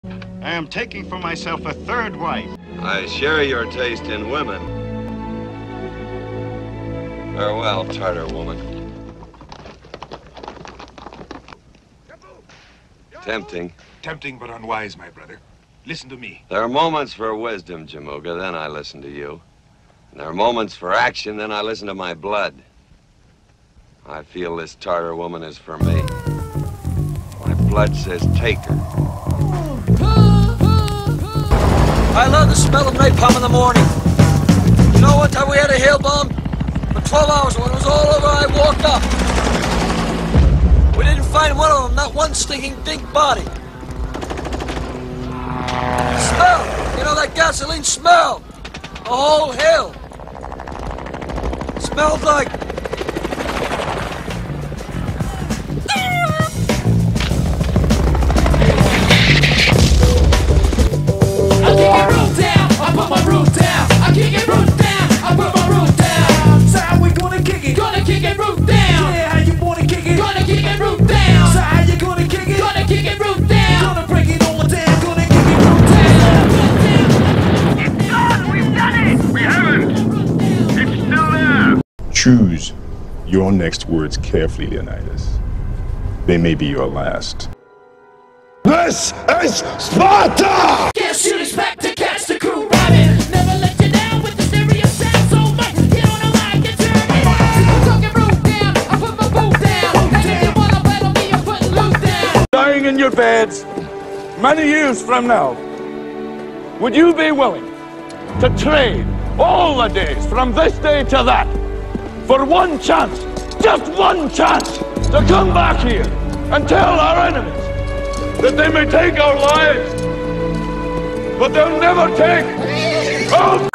I am taking for myself a third wife. I share your taste in women. Farewell, Tartar woman. Tempting. Tempting but unwise, my brother. Listen to me. There are moments for wisdom, Jamuga, then I listen to you. And there are moments for action, then I listen to my blood. I feel this Tartar woman is for me. My blood says take her. I love the smell of napalm in the morning. You know what time we had a hail bomb? For 12 hours, when it was all over, I woke up. We didn't find one of them, not one stinking big body. Smell! You know that gasoline smell? The whole hill. Smelled like... Choose your next words carefully, Leonidas. They may be your last. This is Sparta! Guess you'd expect to catch the crew riding. Never let you down with the stereo sound so much. Get on the mic and turn it out. Took your roof down, I put my boot down. And if you wanna battle me, I'm putting loot down. Dying in your beds, many years from now, would you be willing to trade all the days from this day to that for one chance, just one chance, to come back here and tell our enemies that they may take our lives, but they'll never take our...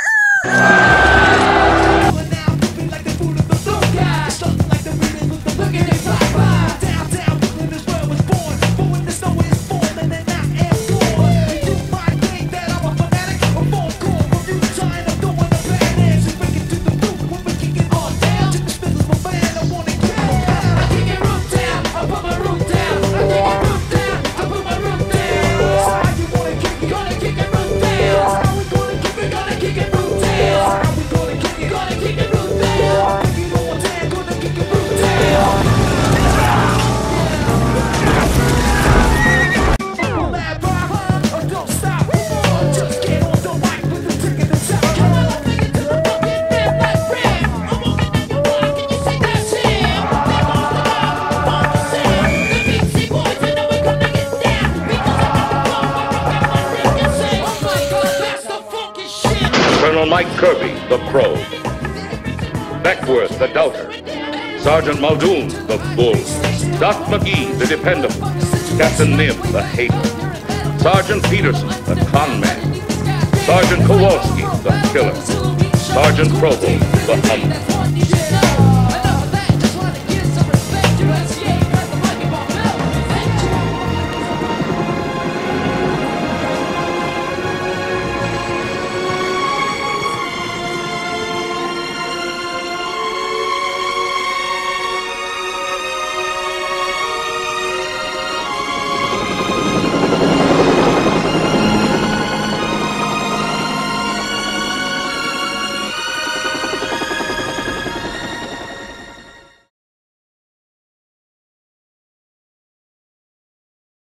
Colonel Mike Kirby, the Crow. Beckworth, the Doubter. Sergeant Muldoon, the Bull. Doc McGee, the Dependable. Captain Nim, the Hater. Sergeant Peterson, the Conman. Sergeant Kowalski, the Killer. Sergeant Provo, the Hummer.